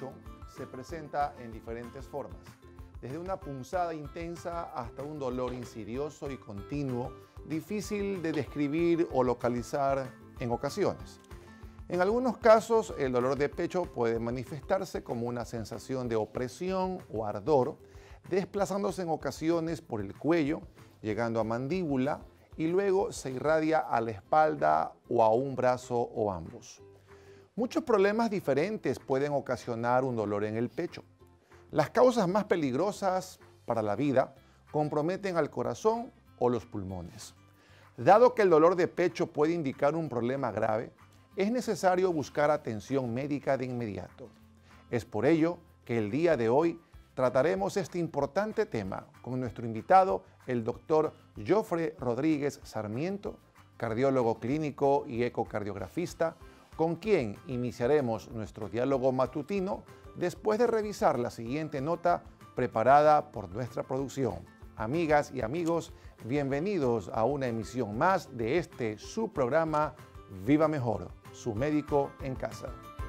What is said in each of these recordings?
pecho se presenta en diferentes formas, desde una punzada intensa hasta un dolor insidioso y continuo, difícil de describir o localizar en ocasiones. En algunos casos, el dolor de pecho puede manifestarse como una sensación de opresión o ardor, desplazándose en ocasiones por el cuello, llegando a mandíbula y luego se irradia a la espalda o a un brazo o ambos. Muchos problemas diferentes pueden ocasionar un dolor en el pecho. Las causas más peligrosas para la vida comprometen al corazón o los pulmones. Dado que el dolor de pecho puede indicar un problema grave, es necesario buscar atención médica de inmediato. Es por ello que el día de hoy trataremos este importante tema con nuestro invitado, el doctor Jofre Rodríguez Sarmiento, cardiólogo clínico y ecocardiografista, con quien iniciaremos nuestro diálogo matutino después de revisar la siguiente nota preparada por nuestra producción. Amigas y amigos, bienvenidos a una emisión más de este su programa Viva Mejor, su médico en casa.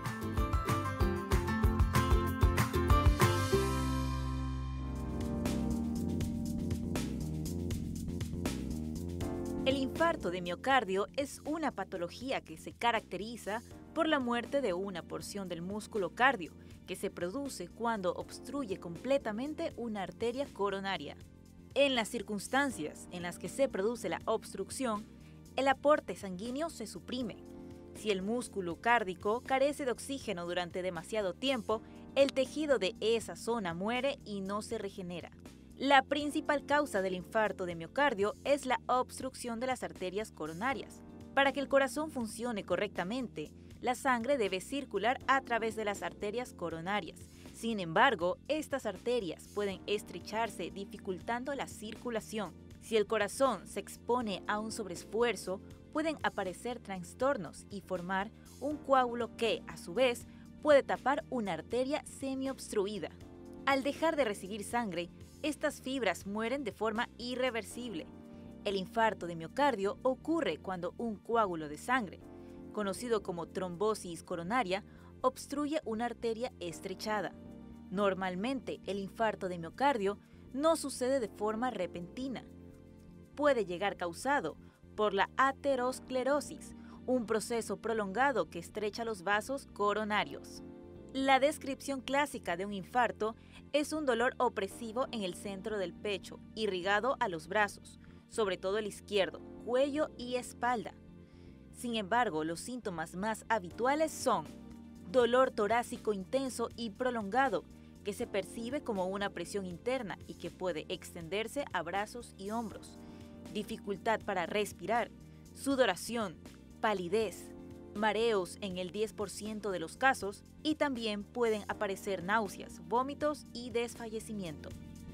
El infarto de miocardio es una patología que se caracteriza por la muerte de una porción del músculo cardio, que se produce cuando obstruye completamente una arteria coronaria. En las circunstancias en las que se produce la obstrucción, el aporte sanguíneo se suprime. Si el músculo cárdico carece de oxígeno durante demasiado tiempo, el tejido de esa zona muere y no se regenera. La principal causa del infarto de miocardio es la obstrucción de las arterias coronarias. Para que el corazón funcione correctamente, la sangre debe circular a través de las arterias coronarias. Sin embargo, estas arterias pueden estrecharse, dificultando la circulación. Si el corazón se expone a un sobreesfuerzo, pueden aparecer trastornos y formar un coágulo que, a su vez, puede tapar una arteria semiobstruida. Al dejar de recibir sangre, estas fibras mueren de forma irreversible. El infarto de miocardio ocurre cuando un coágulo de sangre, conocido como trombosis coronaria, obstruye una arteria estrechada. Normalmente, el infarto de miocardio no sucede de forma repentina. Puede llegar causado por la aterosclerosis, un proceso prolongado que estrecha los vasos coronarios. La descripción clásica de un infarto es un dolor opresivo en el centro del pecho, irrigado a los brazos, sobre todo el izquierdo, cuello y espalda. Sin embargo, los síntomas más habituales son dolor torácico intenso y prolongado, que se percibe como una presión interna y que puede extenderse a brazos y hombros, dificultad para respirar, sudoración, palidez, mareos en el 10% de los casos, y también pueden aparecer náuseas, vómitos y desfallecimiento.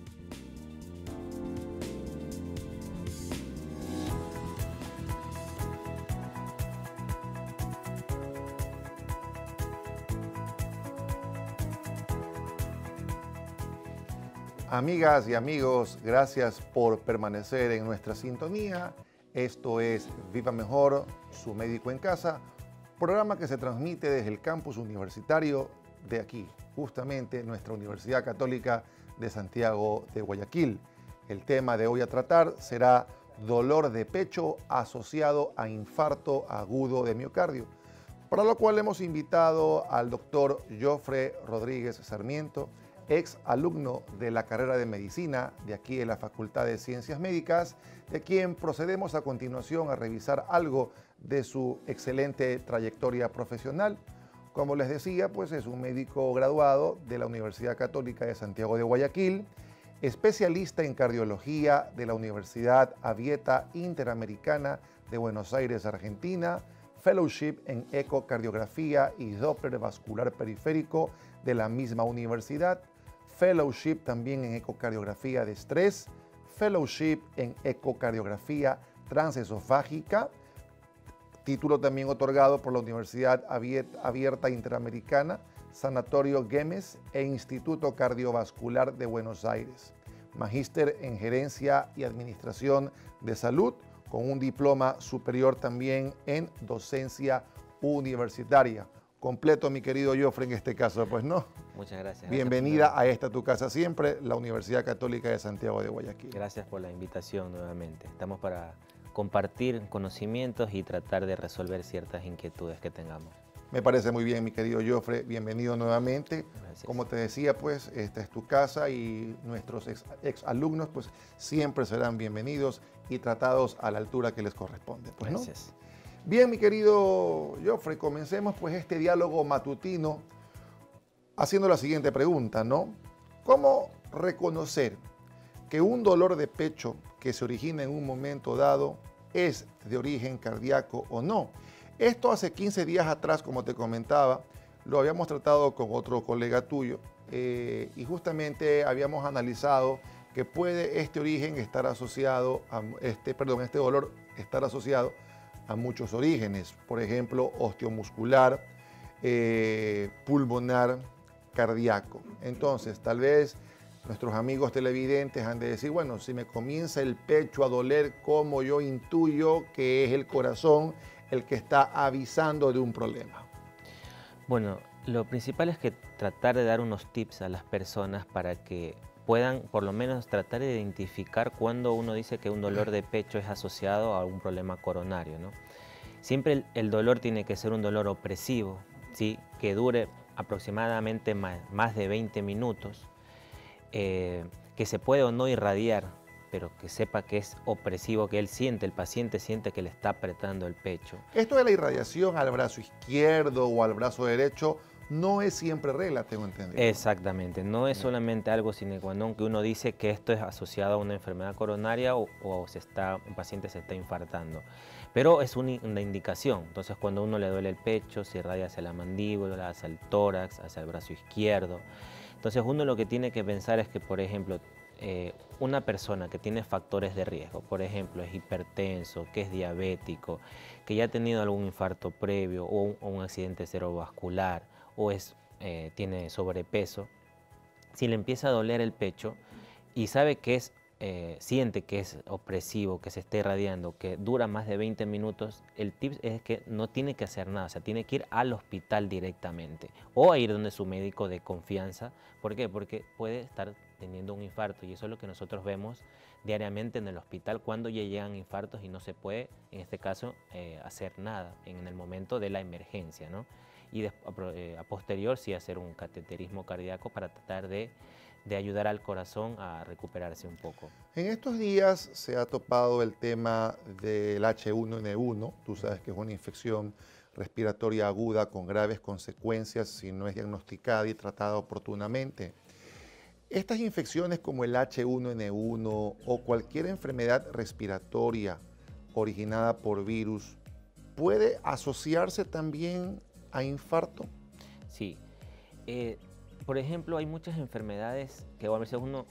Amigas y amigos, gracias por permanecer en nuestra sintonía. Esto es Viva Mejor, su médico en casa, programa que se transmite desde el campus universitario de aquí, justamente nuestra Universidad Católica de Santiago de Guayaquil. El tema de hoy a tratar será dolor de pecho asociado a infarto agudo de miocardio, para lo cual hemos invitado al doctor Jofre Rodríguez Sarmiento, ex alumno de la carrera de medicina de aquí de la Facultad de Ciencias Médicas, de quien procedemos a continuación a revisar algo de su excelente trayectoria profesional. Como les decía, pues es un médico graduado de la Universidad Católica de Santiago de Guayaquil, especialista en cardiología de la Universidad Abierta Interamericana de Buenos Aires, Argentina, fellowship en ecocardiografía y Doppler vascular periférico de la misma universidad, fellowship también en ecocardiografía de estrés, fellowship en ecocardiografía transesofágica, título también otorgado por la Universidad Abierta Interamericana, Sanatorio Güemes e Instituto Cardiovascular de Buenos Aires, magíster en gerencia y administración de salud, con un diploma superior también en docencia universitaria. Completo, mi querido Jofre, en este caso, pues, ¿no? Muchas gracias. Bienvenida a esta tu casa siempre, la Universidad Católica de Santiago de Guayaquil. Gracias por la invitación nuevamente. Estamos para compartir conocimientos y tratar de resolver ciertas inquietudes que tengamos. Me parece muy bien, mi querido Jofre. Bienvenido nuevamente. Gracias. Como te decía, pues, esta es tu casa y nuestros ex alumnos, pues, siempre serán bienvenidos y tratados a la altura que les corresponde. Pues, ¿no? Gracias. Bien, mi querido Jofre, comencemos, pues, este diálogo matutino haciendo la siguiente pregunta, ¿no? ¿Cómo reconocer que un dolor de pecho que se origina en un momento dado es de origen cardíaco o no? Esto hace 15 días atrás, como te comentaba, lo habíamos tratado con otro colega tuyo y justamente habíamos analizado que puede este origen estar asociado a este dolor estar asociado a muchos orígenes, por ejemplo, osteomuscular, pulmonar, cardíaco. Entonces, tal vez nuestros amigos televidentes han de decir, bueno, si me comienza el pecho a doler, ¿cómo yo intuyo que es el corazón el que está avisando de un problema? Bueno, lo principal es que tratar de dar unos tips a las personas para que puedan por lo menos tratar de identificar cuando uno dice que un dolor de pecho es asociado a un problema coronario, ¿no? Siempre el dolor tiene que ser un dolor opresivo, ¿sí? Que dure aproximadamente más de 20 minutos, que se puede o no irradiar, pero que sepa que es opresivo, que el paciente siente que le está apretando el pecho. Esto de la irradiación al brazo izquierdo o al brazo derecho no es siempre regla, tengo entendido. Exactamente, no es solamente algo sine qua non que uno dice que esto es asociado a una enfermedad coronaria o un paciente se está infartando, pero es una indicación. Entonces, cuando a uno le duele el pecho, se irradia hacia la mandíbula, hacia el tórax, hacia el brazo izquierdo. Entonces, uno lo que tiene que pensar es que, por ejemplo, una persona que tiene factores de riesgo, por ejemplo, es hipertenso, que es diabético, que ya ha tenido algún infarto previo o un accidente cerebrovascular o tiene sobrepeso, si le empieza a doler el pecho y sabe que siente que es opresivo, que se está irradiando, que dura más de 20 minutos, el tip es que no tiene que hacer nada, o sea, tiene que ir al hospital directamente o a ir donde su médico de confianza. ¿Por qué? Porque puede estar teniendo un infarto y eso es lo que nosotros vemos diariamente en el hospital cuando ya llegan infartos y no se puede, en este caso, hacer nada en el momento de la emergencia, ¿no? Y a posterior sí hacer un cateterismo cardíaco para tratar de ayudar al corazón a recuperarse un poco. En estos días se ha topado el tema del H1N1, tú sabes que es una infección respiratoria aguda con graves consecuencias si no es diagnosticada y tratada oportunamente. Estas infecciones como el H1N1 o cualquier enfermedad respiratoria originada por virus, ¿puede asociarse también a infarto? Sí. Por ejemplo, hay muchas enfermedades que a veces uno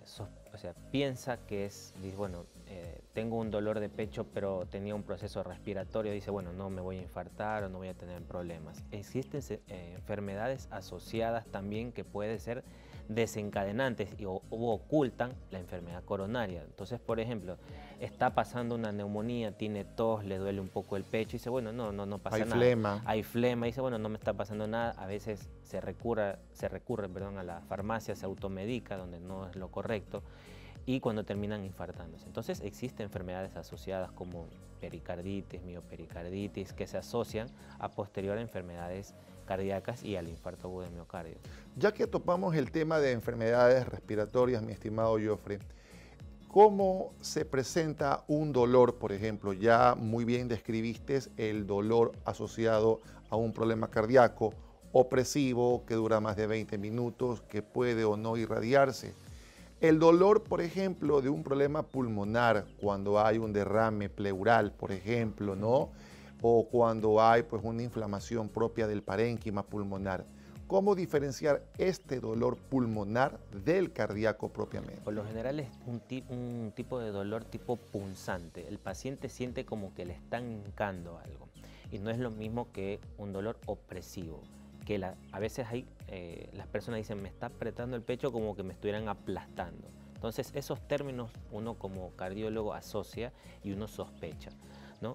piensa que dice, bueno, tengo un dolor de pecho, pero tenía un proceso respiratorio, dice, bueno, no me voy a infartar o no voy a tener problemas. Existen enfermedades asociadas también que pueden ser desencadenantes o ocultan la enfermedad coronaria. Entonces, por ejemplo, está pasando una neumonía, tiene tos, le duele un poco el pecho y dice, bueno, no pasa nada. Hay flema, dice, bueno, no me está pasando nada. A veces se recurre, a la farmacia, se automedica, donde no es lo correcto, y cuando terminan infartándose. Entonces, existen enfermedades asociadas como pericarditis, miopericarditis, que se asocian a posterior a enfermedades cardíacas y al infarto agudo de miocardio. Ya que topamos el tema de enfermedades respiratorias, mi estimado Jofre, ¿cómo se presenta un dolor, por ejemplo? Ya muy bien describiste el dolor asociado a un problema cardíaco opresivo que dura más de 20 minutos, que puede o no irradiarse. El dolor, por ejemplo, de un problema pulmonar, cuando hay un derrame pleural, por ejemplo, ¿no? O cuando hay pues, una inflamación propia del parénquima pulmonar. ¿Cómo diferenciar este dolor pulmonar del cardíaco propiamente? Por lo general es un tipo de dolor tipo punzante. El paciente siente como que le están hincando algo. Y no es lo mismo que un dolor opresivo. Que a veces las personas dicen, me está apretando el pecho como que me estuvieran aplastando. Entonces esos términos uno como cardiólogo asocia y uno sospecha, ¿no?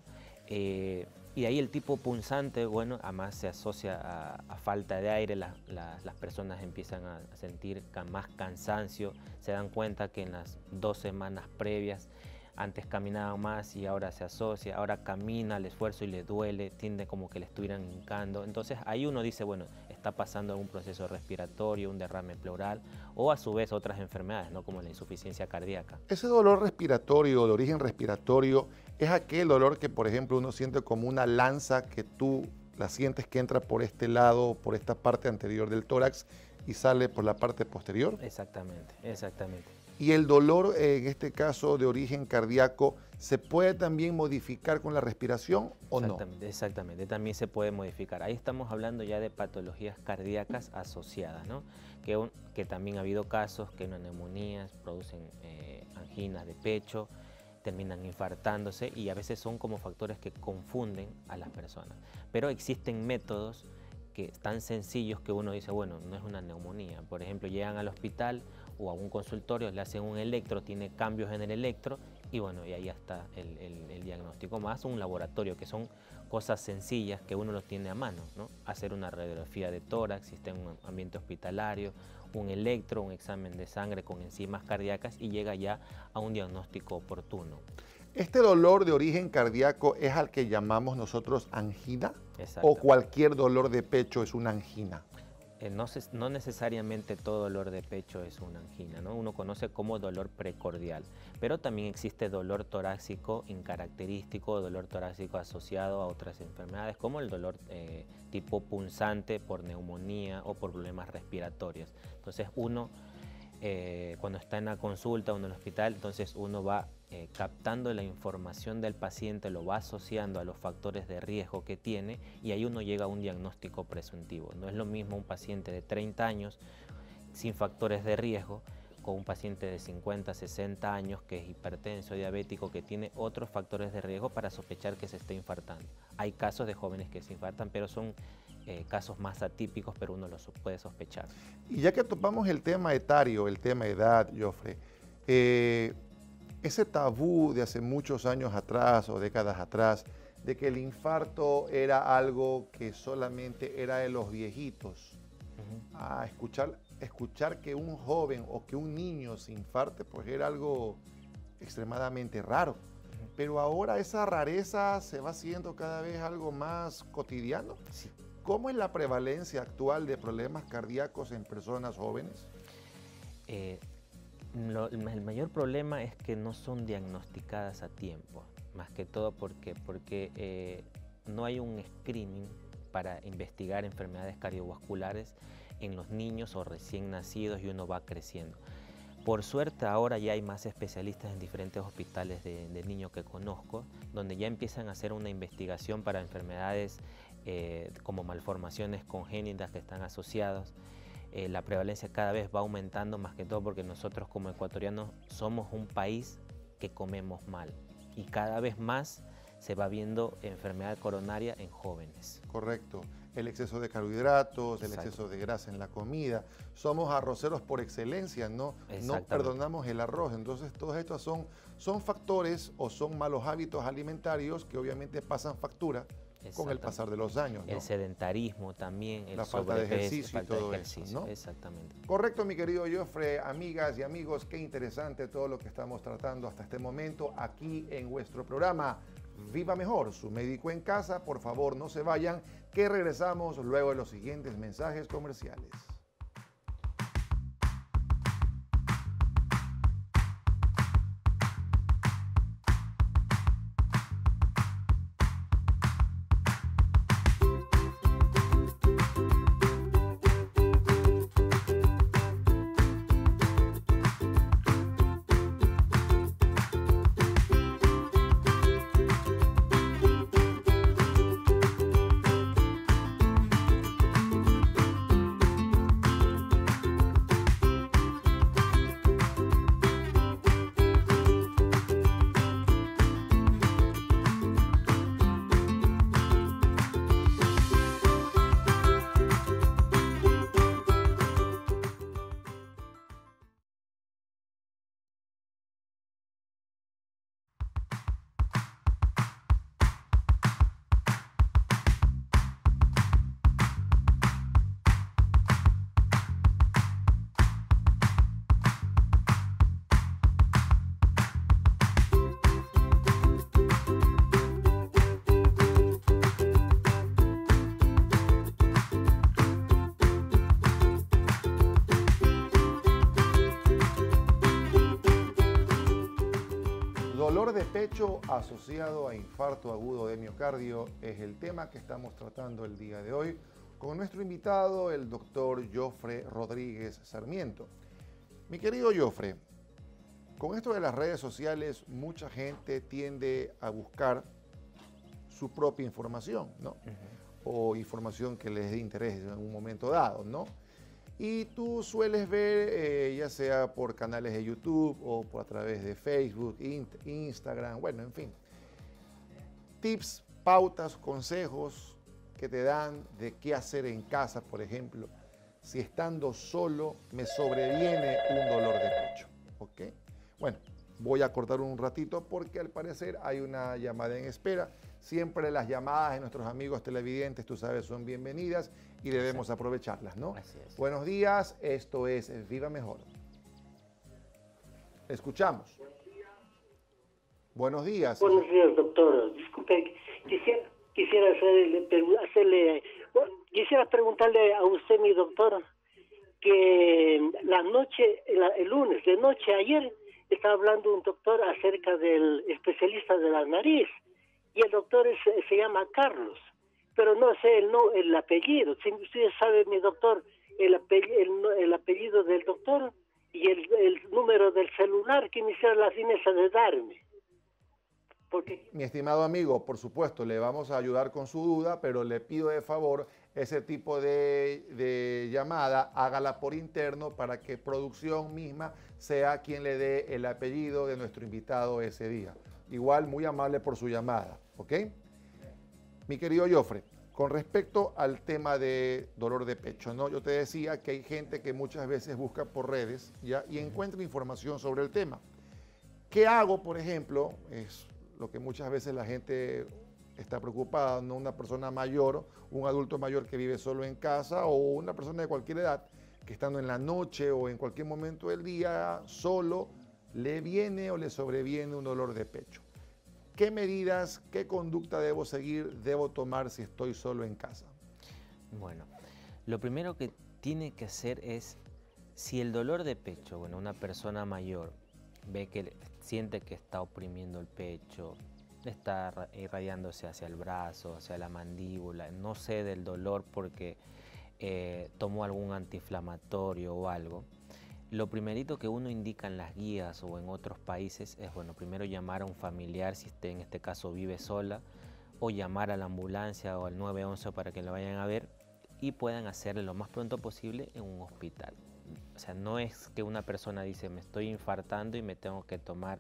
Y ahí el tipo punzante, bueno, además se asocia a falta de aire, las personas empiezan a sentir más cansancio, se dan cuenta que en las 2 semanas previas antes caminaban más y ahora se asocia, ahora camina al esfuerzo y le duele, tiende como que le estuvieran hincando. Entonces ahí uno dice, bueno, está pasando un proceso respiratorio, un derrame pleural o a su vez otras enfermedades, ¿no? Como la insuficiencia cardíaca. Ese dolor respiratorio, de origen respiratorio, es aquel dolor que, por ejemplo, uno siente como una lanza que tú la sientes que entra por este lado, por esta parte anterior del tórax y sale por la parte posterior. Exactamente, exactamente. Y el dolor, en este caso de origen cardíaco, ¿se puede también modificar con la respiración o no? Exactamente, también se puede modificar. Ahí estamos hablando ya de patologías cardíacas asociadas, ¿no? Que también ha habido casos que en neumonías producen anginas de pecho, terminan infartándose y a veces son como factores que confunden a las personas. Pero existen métodos que tan sencillos que uno dice, bueno, no es una neumonía. Por ejemplo, llegan al hospital o a un consultorio, le hacen un electro, tiene cambios en el electro y bueno, y ahí está el diagnóstico, más un laboratorio, que son cosas sencillas que uno los tiene a mano, ¿no? Hacer una radiografía de tórax, si está en un ambiente hospitalario, un electro, un examen de sangre con enzimas cardíacas y llega ya a un diagnóstico oportuno. ¿Este dolor de origen cardíaco es al que llamamos nosotros angina? Exacto. ¿O cualquier dolor de pecho es una angina? No necesariamente todo dolor de pecho es una angina, ¿no? Uno conoce como dolor precordial, pero también existe dolor torácico incaracterístico, dolor torácico asociado a otras enfermedades, como el dolor tipo punzante por neumonía o por problemas respiratorios. Entonces uno, cuando está en la consulta o en el hospital, entonces uno va captando la información del paciente, lo va asociando a los factores de riesgo que tiene y ahí uno llega a un diagnóstico presuntivo. No es lo mismo un paciente de 30 años sin factores de riesgo con un paciente de 50, 60 años que es hipertenso, diabético, que tiene otros factores de riesgo para sospechar que se está infartando. Hay casos de jóvenes que se infartan, pero son casos más atípicos, pero uno los puede sospechar. Y ya que topamos el tema etario, el tema edad, Jofre, ese tabú de hace muchos años atrás o décadas atrás, de que el infarto era algo que solamente era de los viejitos, escuchar que un joven o que un niño se infarte, pues era algo extremadamente raro. Pero ahora esa rareza se va haciendo cada vez algo más cotidiano. Sí. ¿Cómo es la prevalencia actual de problemas cardíacos en personas jóvenes? El mayor problema es que no son diagnosticadas a tiempo, más que todo porque no hay un screening para investigar enfermedades cardiovasculares en los niños o recién nacidos y uno va creciendo. Por suerte ahora ya hay más especialistas en diferentes hospitales de niños que conozco, donde ya empiezan a hacer una investigación para enfermedades como malformaciones congénitas que están asociadas. La prevalencia cada vez va aumentando, más que todo porque nosotros como ecuatorianos somos un país que comemos mal y cada vez más se va viendo enfermedad coronaria en jóvenes. Correcto. El exceso de carbohidratos, el exceso de grasa en la comida. Somos arroceros por excelencia, ¿no? No perdonamos el arroz. Entonces, todos estos son factores o son malos hábitos alimentarios que obviamente pasan factura con el pasar de los años, ¿no? El sedentarismo también, la falta de ejercicio y todo eso, ¿no? Exactamente. Correcto, mi querido Jofre. Amigas y amigos, qué interesante todo lo que estamos tratando hasta este momento aquí en nuestro programa Viva Mejor, su médico en casa. Por favor, no se vayan, que regresamos luego de los siguientes mensajes comerciales. Dolor de pecho asociado a infarto agudo de miocardio es el tema que estamos tratando el día de hoy con nuestro invitado, el doctor Jofre Rodríguez Sarmiento. Mi querido Jofre, con esto de las redes sociales, mucha gente tiende a buscar su propia información, ¿no? O información que les dé interés en un momento dado, ¿no? Y tú sueles ver, ya sea por canales de YouTube o por a través de Facebook, Instagram, bueno, en fin, tips, pautas, consejos que te dan de qué hacer en casa, por ejemplo, si estando solo me sobreviene un dolor de pecho, ¿ok? Bueno, voy a cortar un ratito porque al parecer hay una llamada en espera. Siempre las llamadas de nuestros amigos televidentes, tú sabes, son bienvenidas y debemos aprovecharlas, ¿no? Así es. Buenos días, esto es Viva Mejor. Escuchamos. Buenos días. Buenos días, doctor. Disculpe, quisiera preguntarle a usted, mi doctor, que la noche, el lunes de noche, ayer, estaba hablando un doctor acerca del especialista de la nariz, y el doctor se llama Carlos, pero no sé el apellido. Si usted sabe, mi doctor, el apellido del doctor y el número del celular que me hiciera la fineza de darme. Porque... Mi estimado amigo, por supuesto, le vamos a ayudar con su duda, pero le pido de favor ese tipo de llamada, hágala por interno para que producción misma sea quien le dé el apellido de nuestro invitado ese día. Igual, muy amable por su llamada, ¿ok? Mi querido Jofre, con respecto al tema de dolor de pecho, ¿no? Yo te decía que hay gente que muchas veces busca por redes, ¿ya? Y encuentra información sobre el tema. ¿Qué hago, por ejemplo? Es lo que muchas veces la gente está preocupada, ¿no? Una persona mayor, un adulto mayor que vive solo en casa o una persona de cualquier edad que estando en la noche o en cualquier momento del día solo le viene o le sobreviene un dolor de pecho. ¿Qué medidas, qué conducta debo seguir, debo tomar si estoy solo en casa? Bueno, lo primero que tiene que hacer es, si el dolor de pecho, bueno, una persona mayor ve que siente que está oprimiendo el pecho, está irradiándose hacia el brazo, hacia la mandíbula, no cede el dolor porque tomó algún antiinflamatorio o algo, lo primerito que uno indica en las guías o en otros países es, bueno, primero llamar a un familiar, si en este caso vive sola, o llamar a la ambulancia o al 911 para que lo vayan a ver y puedan hacerlo lo más pronto posible en un hospital. O sea, no es que una persona dice, me estoy infartando y me tengo que tomar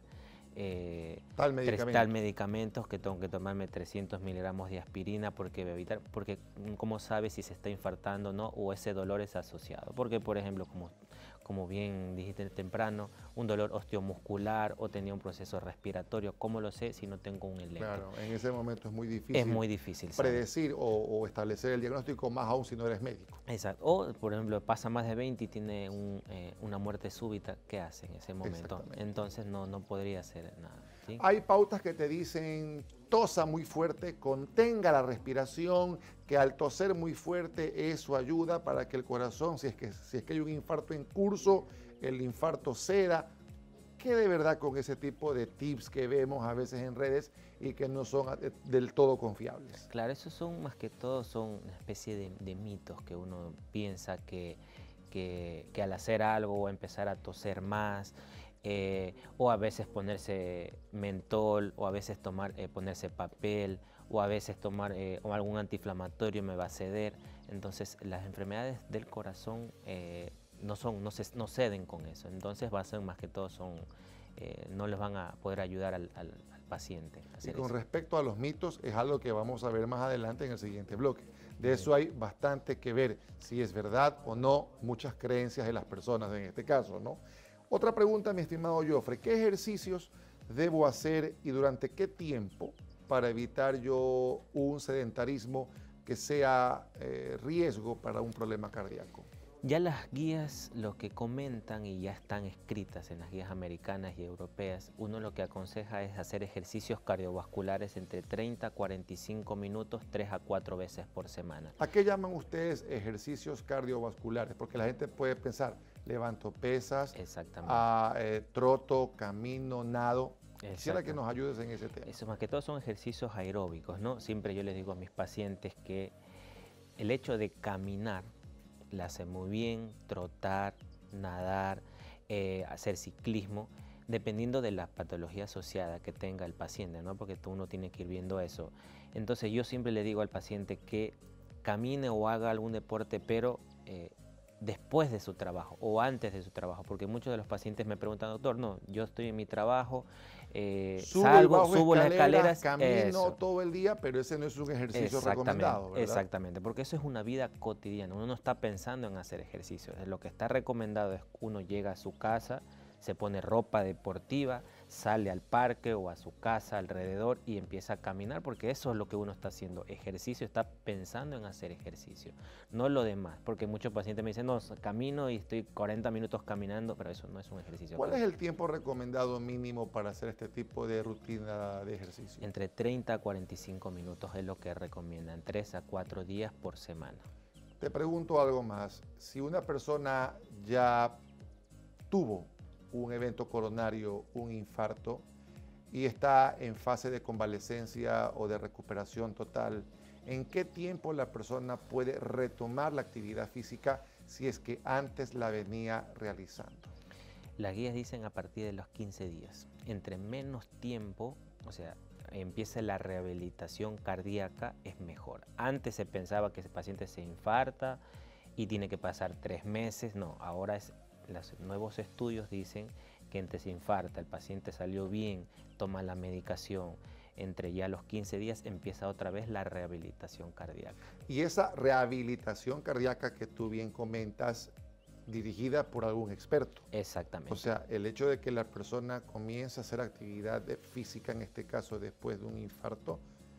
tal medicamentos, que tengo que tomarme 300 miligramos de aspirina porque evitar, porque cómo sabe si se está infartando o no, o ese dolor es asociado. Porque, por ejemplo, como bien dijiste temprano, un dolor osteomuscular o tenía un proceso respiratorio, ¿cómo lo sé si no tengo un electro? Claro, en ese momento es muy difícil. Es muy difícil predecir o establecer el diagnóstico, más aún si no eres médico. Exacto. O, por ejemplo, pasa más de 20 y tiene una muerte súbita, ¿qué hace en ese momento? Entonces no podría hacer nada, ¿sí? Hay pautas que te dicen, tosa muy fuerte, contenga la respiración, que al toser muy fuerte eso ayuda para que el corazón, si es que hay un infarto en curso, el infarto ceda. ¿Qué de verdad con ese tipo de tips que vemos a veces en redes y que no son del todo confiables? Claro, esos son más que todo son una especie de mitos que uno piensa que al hacer algo o empezar a toser más, o a veces ponerse mentol, o a veces ponerse papel, o a veces tomar o algún antiinflamatorio me va a ceder. Entonces las enfermedades del corazón no ceden con eso. Entonces va a ser más que todo no les van a poder ayudar al paciente. Y con respecto a los mitos, es algo que vamos a ver más adelante en el siguiente bloque. De eso hay bastante que ver, si es verdad o no, muchas creencias de las personas en este caso, ¿no? Otra pregunta, mi estimado Jofre, ¿qué ejercicios debo hacer y durante qué tiempo para evitar yo un sedentarismo que sea riesgo para un problema cardíaco? Ya las guías, lo que comentan y ya están escritas en las guías americanas y europeas, uno lo que aconseja es hacer ejercicios cardiovasculares entre 30 a 45 minutos, 3 a 4 veces por semana. ¿A qué llaman ustedes ejercicios cardiovasculares? Porque la gente puede pensar, levanto pesas, troto, camino, nado. Quisiera que nos ayudes en ese tema. Eso más que todo son ejercicios aeróbicos, ¿no? Siempre yo les digo a mis pacientes que el hecho de caminar le hace muy bien, trotar, nadar, hacer ciclismo, dependiendo de la patología asociada que tenga el paciente, ¿no? Porque uno tiene que ir viendo eso. Entonces yo siempre le digo al paciente que camine o haga algún deporte, pero después de su trabajo o antes de su trabajo, porque muchos de los pacientes me preguntan, doctor, no, yo estoy en mi trabajo, subo las escaleras, camino todo el día, pero ese no es un ejercicio recomendado, ¿verdad? Exactamente, porque eso es una vida cotidiana, uno no está pensando en hacer ejercicio. Lo que está recomendado es que uno llega a su casa, se pone ropa deportiva, sale al parque o a su casa alrededor y empieza a caminar, porque eso es lo que uno está haciendo, ejercicio, está pensando en hacer ejercicio, no lo demás, porque muchos pacientes me dicen, no, camino y estoy 40 minutos caminando, pero eso no es un ejercicio. ¿Cuál es el tiempo recomendado mínimo para hacer este tipo de rutina de ejercicio? Entre 30 a 45 minutos es lo que recomiendan, 3 a 4 días por semana. Te pregunto algo más, si una persona ya tuvo un evento coronario, un infarto, y está en fase de convalecencia o de recuperación total, ¿en qué tiempo la persona puede retomar la actividad física si es que antes la venía realizando? Las guías dicen a partir de los 15 días. Entre menos tiempo, o sea, empieza la rehabilitación cardíaca, es mejor. Antes se pensaba que ese paciente se infarta y tiene que pasar 3 meses. No, ahora los nuevos estudios dicen que entre se infarta, el paciente salió bien, toma la medicación, entre ya los 15 días empieza otra vez la rehabilitación cardíaca. Y esa rehabilitación cardíaca que tú bien comentas, dirigida por algún experto. Exactamente. O sea, el hecho de que la persona comience a hacer actividad física, en este caso después de un infarto,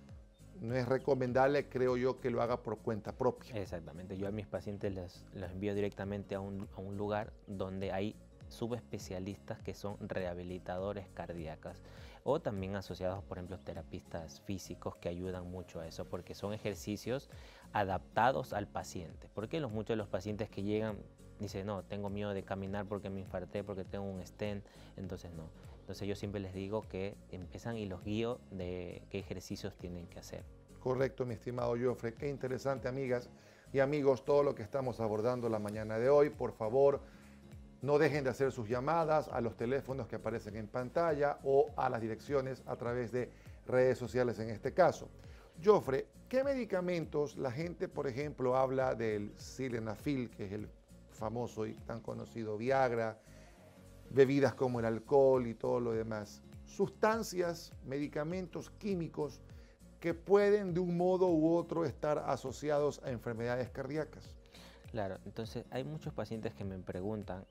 no es recomendable, creo yo, que lo haga por cuenta propia. Exactamente. Yo a mis pacientes los envío directamente a un lugar donde hay subespecialistas que son rehabilitadores cardíacos o también asociados, por ejemplo, terapistas físicos que ayudan mucho a eso, porque son ejercicios adaptados al paciente. Porque muchos de los pacientes que llegan dicen, no, tengo miedo de caminar porque me infarté, porque tengo un stent, entonces no. Entonces yo siempre les digo que empiezan y los guío de qué ejercicios tienen que hacer. Correcto, mi estimado Jofre. Qué interesante, amigas y amigos, todo lo que estamos abordando la mañana de hoy. Por favor, no dejen de hacer sus llamadas a los teléfonos que aparecen en pantalla o a las direcciones a través de redes sociales en este caso. Jofre, ¿qué medicamentos la gente, por ejemplo, habla del sildenafil, que es el famoso y tan conocido Viagra, bebidas como el alcohol y todo lo demás? Sustancias, medicamentos químicos que pueden de un modo u otro estar asociados a enfermedades cardíacas. Claro, entonces hay muchos pacientes que me preguntan,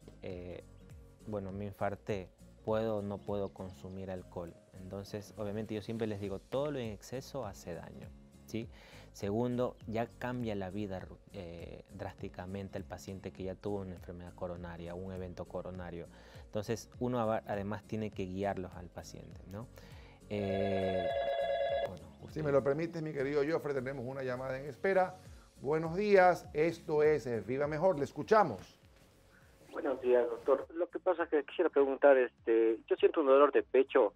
bueno, me infarté, ¿puedo o no puedo consumir alcohol? Entonces, obviamente yo siempre les digo, todo lo en exceso hace daño, ¿sí? Segundo, ya cambia la vida drásticamente el paciente que ya tuvo una enfermedad coronaria, un evento coronario. Entonces, uno además tiene que guiarlos al paciente, ¿no? Si me lo permites, mi querido Jofre, tenemos una llamada en espera. Buenos días, esto es Viva Mejor, le escuchamos. Buenos días, doctor. Lo que pasa es que quisiera preguntar, yo siento un dolor de pecho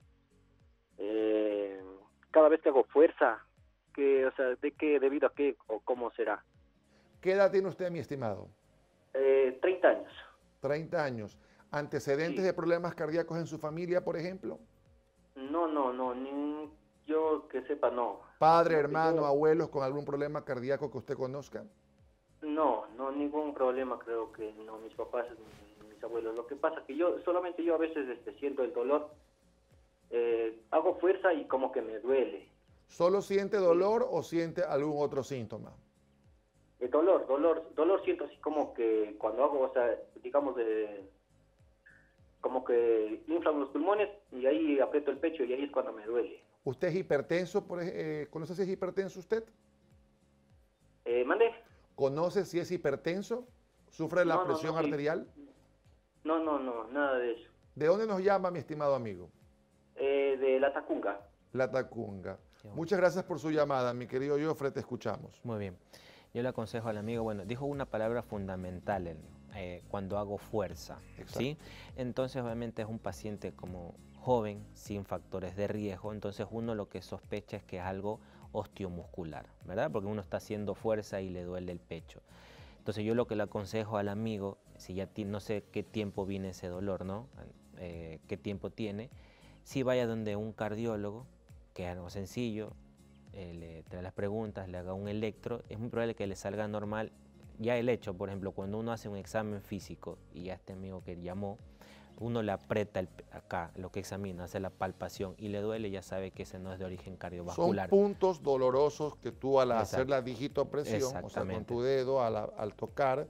cada vez que hago fuerza, o sea, debido a qué o cómo será. ¿Qué edad tiene usted, mi estimado? 30 años. 30 años. ¿Antecedentes de problemas cardíacos en su familia, por ejemplo? No, yo que sepa, no. ¿Padre, hermano, abuelos con algún problema cardíaco que usted conozca? No, ningún problema, creo que no, mis papás, mis abuelos. Lo que pasa es que yo a veces siento el dolor, hago fuerza y como que me duele. ¿Solo siente dolor o siente algún otro síntoma? El dolor siento así como que cuando hago, o sea, digamos, como que inflan los pulmones y ahí aprieto el pecho y ahí es cuando me duele. ¿Usted es hipertenso? ¿Conoce si es hipertenso usted? ¿Mande? ¿Conoce si es hipertenso? ¿Sufre de la presión arterial? No, nada de eso. ¿De dónde nos llama, mi estimado amigo? De La Tacunga. La Tacunga. Muchas gracias por su llamada, mi querido Jofre, te escuchamos. Muy bien. Yo le aconsejo al amigo, bueno, dijo una palabra fundamental, cuando hago fuerza, ¿sí? Entonces, obviamente, es un paciente como joven, sin factores de riesgo, entonces uno lo que sospecha es que es algo osteomuscular, ¿verdad? Porque uno está haciendo fuerza y le duele el pecho. Entonces yo lo que le aconsejo al amigo, si ya no sé qué tiempo viene ese dolor, ¿no? Qué tiempo tiene, si vaya donde un cardiólogo, que es algo sencillo, le trae las preguntas, le haga un electro, es muy probable que le salga normal. Ya el hecho, por ejemplo, cuando uno hace un examen físico, y ya este amigo que llamó, uno le aprieta acá, lo que examina, hace la palpación y le duele, ya sabe que ese no es de origen cardiovascular. Son puntos dolorosos que tú al hacer la digitopresión, o sea, con tu dedo, al tocar,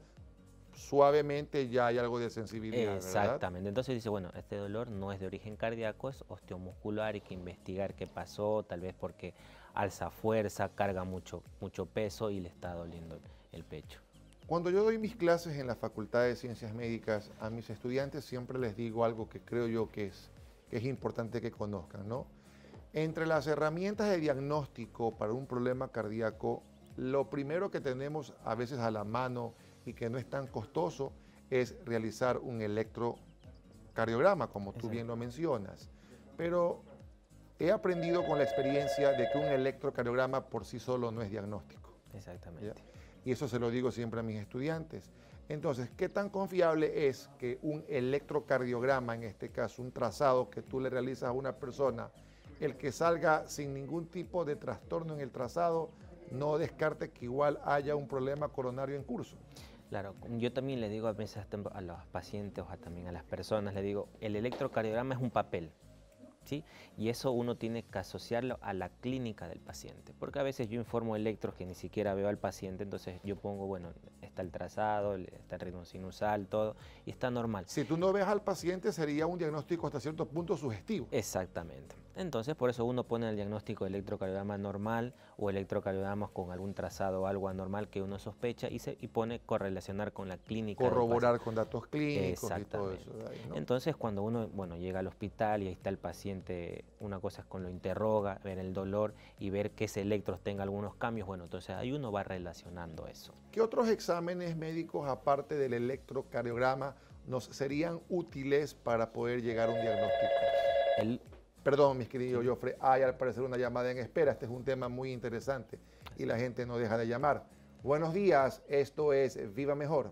suavemente ya hay algo de sensibilidad, Exactamente. ¿verdad? Entonces dice, bueno, este dolor no es de origen cardíaco, es osteomuscular, hay que investigar qué pasó, tal vez porque alza fuerza, carga mucho peso y le está doliendo el pecho. Cuando yo doy mis clases en la Facultad de Ciencias Médicas, a mis estudiantes siempre les digo algo que creo yo que es importante que conozcan, ¿no? Entre las herramientas de diagnóstico para un problema cardíaco, lo primero que tenemos a veces a la mano y que no es tan costoso es realizar un electrocardiograma, como tú bien lo mencionas. Pero he aprendido con la experiencia de que un electrocardiograma por sí solo no es diagnóstico. Exactamente. ¿Ya? Y eso se lo digo siempre a mis estudiantes. Entonces, ¿qué tan confiable es que un electrocardiograma, en este caso un trazado que tú le realizas a una persona, el que salga sin ningún tipo de trastorno en el trazado, no descarte que igual haya un problema coronario en curso? Claro, yo también le digo a veces a los pacientes o también a las personas, le digo, el electrocardiograma es un papel, ¿sí? Y eso uno tiene que asociarlo a la clínica del paciente, porque a veces yo informo electros que ni siquiera veo al paciente, entonces yo pongo, bueno, está el trazado, está el ritmo sinusal, todo, y está normal. Si tú no ves al paciente, sería un diagnóstico hasta cierto punto sugestivo. Exactamente. Entonces, por eso uno pone el diagnóstico de electrocardiograma normal o electrocardiogramas con algún trazado o algo anormal que uno sospecha y pone correlacionar con la clínica. Corroborar con datos clínicos y todo Exactamente. eso. De ahí, ¿no? Entonces, cuando uno llega al hospital y ahí está el paciente, una cosa es cuando lo interroga, ver el dolor y ver que ese electro tenga algunos cambios, bueno, entonces ahí uno va relacionando eso. ¿Qué otros exámenes médicos, aparte del electrocardiograma, nos serían útiles para poder llegar a un diagnóstico? Perdón, mis queridos Joffre, hay al parecer una llamada en espera. Este es un tema muy interesante y la gente no deja de llamar. Buenos días, esto es Viva Mejor.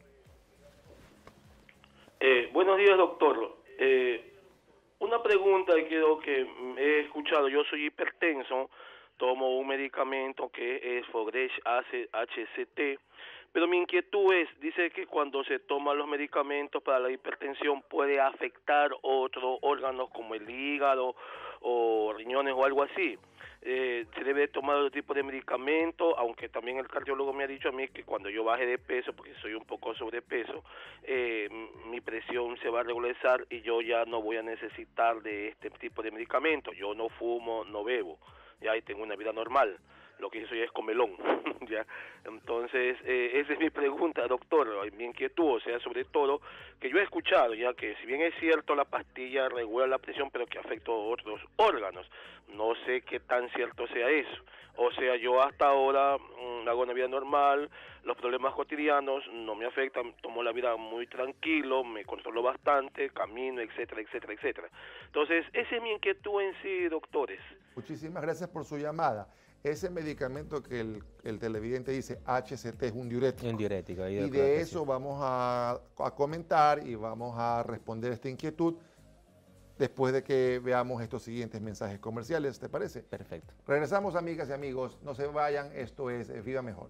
Buenos días, doctor. Una pregunta que quiero que he escuchado. Yo soy hipertenso, tomo un medicamento que es Fogrech HCT, pero mi inquietud dice que cuando se toman los medicamentos para la hipertensión puede afectar otros órganos como el hígado o riñones o algo así. Se debe tomar otro tipo de medicamento, aunque también el cardiólogo me ha dicho a mí que cuando yo baje de peso, porque soy un poco sobrepeso, mi presión se va a regularizar y yo ya no voy a necesitar de este tipo de medicamento. Yo no fumo, no bebo, ya, y tengo una vida normal. Lo que soy es comelón, ¿ya? Entonces, esa es mi pregunta, doctor, mi inquietud, o sea, sobre todo, que yo he escuchado, ya que si bien es cierto la pastilla regula la presión, pero que afecta a otros órganos, no sé qué tan cierto sea eso. O sea, yo hasta ahora hago una vida normal, los problemas cotidianos no me afectan, tomo la vida muy tranquilo, me controlo bastante, camino, etcétera, etcétera, etcétera. Entonces, esa es mi inquietud en sí, doctores. Muchísimas gracias por su llamada. Ese medicamento que el televidente dice HCT es un diurético. Un diurético. Y de eso vamos a comentar y vamos a responder esta inquietud después de que veamos estos siguientes mensajes comerciales, ¿te parece? Perfecto. Regresamos, amigas y amigos. No se vayan, esto es Viva Mejor.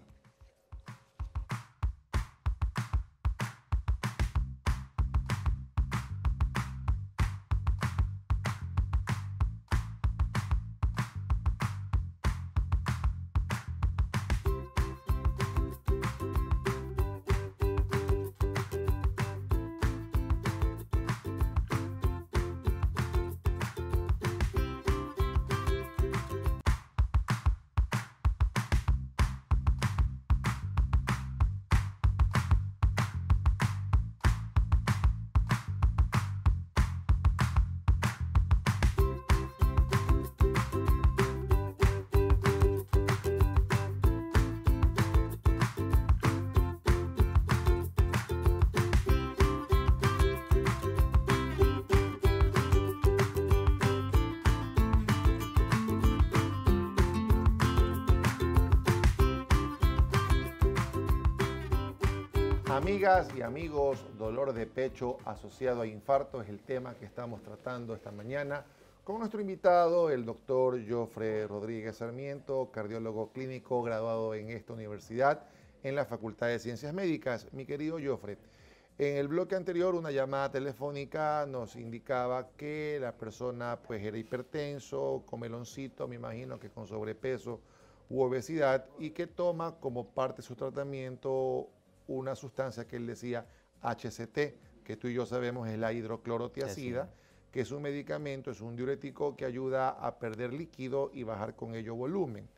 Amigas y amigos, dolor de pecho asociado a infarto es el tema que estamos tratando esta mañana con nuestro invitado, el doctor Jofre Rodríguez Sarmiento, cardiólogo clínico graduado en esta universidad en la Facultad de Ciencias Médicas. Mi querido Jofre, en el bloque anterior una llamada telefónica nos indicaba que la persona pues era hipertenso, comeloncito, me imagino que con sobrepeso u obesidad, y que toma como parte de su tratamiento una sustancia que él decía HCT, que tú y yo sabemos es la hidroclorotiazida, que es un medicamento, es un diurético que ayuda a perder líquido y bajar con ello volumen.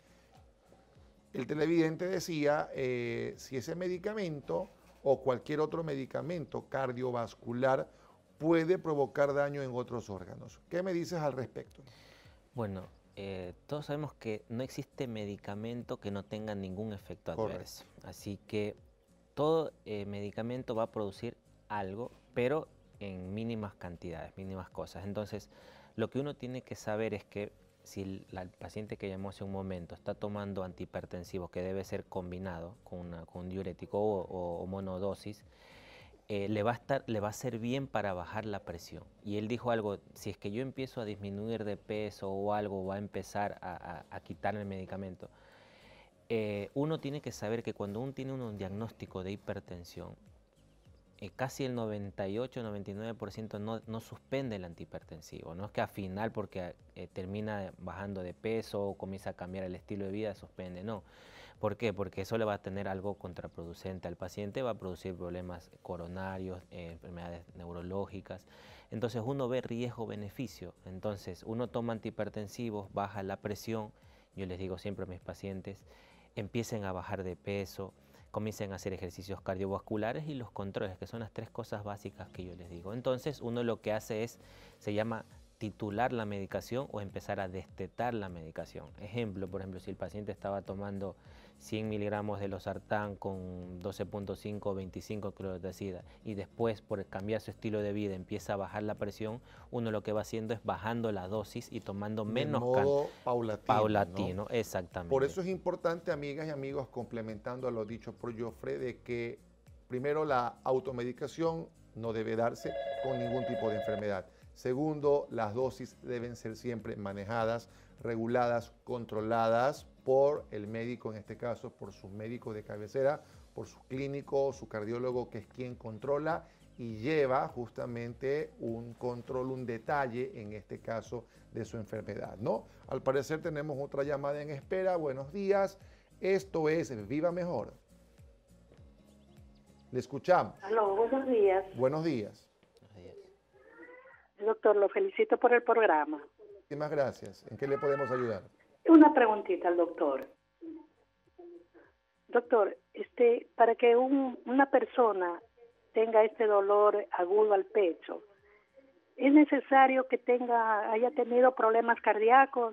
El televidente decía si ese medicamento o cualquier otro medicamento cardiovascular puede provocar daño en otros órganos. ¿Qué me dices al respecto? Bueno, todos sabemos que no existe medicamento que no tenga ningún efecto adverso. Así que todo medicamento va a producir algo, pero en mínimas cantidades, mínimas cosas. Entonces, lo que uno tiene que saber es que si el paciente que llamó hace un momento está tomando antihipertensivos, que debe ser combinado con un diurético o monodosis, le va a hacer bien para bajar la presión. Y él dijo algo: si es que yo empiezo a disminuir de peso o algo, va a empezar a quitar el medicamento. Uno tiene que saber que cuando uno tiene un diagnóstico de hipertensión, casi el 98-99% no suspende el antihipertensivo. No es que al final, porque termina bajando de peso o comienza a cambiar el estilo de vida, suspende, no. ¿Por qué? Porque eso le va a tener algo contraproducente al paciente, va a producir problemas coronarios, enfermedades neurológicas. Entonces uno ve riesgo-beneficio. Entonces uno toma antihipertensivos, baja la presión. Yo les digo siempre a mis pacientes, empiecen a bajar de peso, comiencen a hacer ejercicios cardiovasculares y los controles, que son las tres cosas básicas que yo les digo. Entonces uno lo que hace se llama titular la medicación o empezar a destetar la medicación. Por ejemplo, si el paciente estaba tomando 100 miligramos de losartán con 12.5 o 25 clorotiazida y después por cambiar su estilo de vida empieza a bajar la presión, uno lo que va haciendo es bajando la dosis y tomando menos de modo paulatino, ¿no? Exactamente. Por eso es importante, amigas y amigos, complementando a lo dicho por Jofre, de que primero la automedicación no debe darse con ningún tipo de enfermedad. Segundo, las dosis deben ser siempre manejadas, reguladas, controladas por el médico, en este caso por su médico de cabecera, por su clínico, su cardiólogo, que es quien controla y lleva justamente un control, un detalle, en este caso, de su enfermedad, ¿no? Al parecer tenemos otra llamada en espera. Buenos días, esto es Viva Mejor. Le escuchamos. Aló, buenos días. Buenos días. Doctor, lo felicito por el programa. Muchísimas gracias. ¿En qué le podemos ayudar? Una preguntita al doctor. Doctor, para que una persona tenga este dolor agudo al pecho, ¿es necesario que haya tenido problemas cardíacos